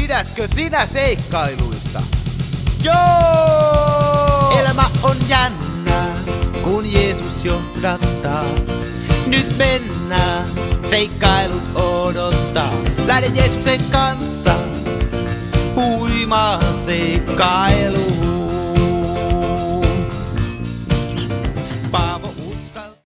Pidätkö sinä seikkailuista? Joo! Elämä on jännää, kun Jeesus johdattaa. Nyt mennään, seikkailut odottaa. Lähden Jeesuksen kanssa, huimaan seikkailuun.